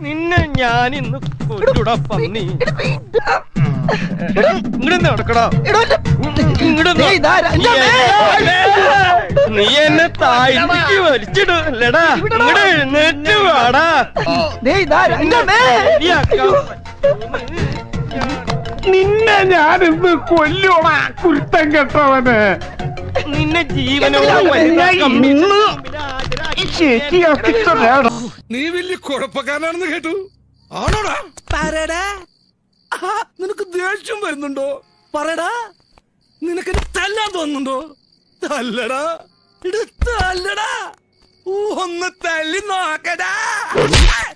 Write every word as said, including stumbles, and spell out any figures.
നിന്നെ ഞാൻ ഇന്ന് കൊല്ലൂടാ പന്നി. ഇങ്ങോട്ട് നടക്കടാ. നീ എന്നെ താഴ്ത്തിക്ക് വലിച്ചിടല്ലടാ. ഇങ്ങോട്ട് എഴുന്നേറ്റ് വാടാ. നിന്നെ ഞാനിന്ന് കൊല്ലൂടാ കുരുത്തം കെട്ടവന്. നിന്നെ ജീവനോട് നീ വലിയ കുഴപ്പക്കാരനാണെന്ന് കേട്ടു. ആണോടാ? പറയടാ. നിനക്ക് ദേഷ്യം വരുന്നുണ്ടോ? പറയടാ. നിനക്ക് തല്ലാൻ തോന്നുന്നുണ്ടോ? തല്ലടാ. തല്ലടാ. ഒന്ന് തല്ലി നോക്കടാ.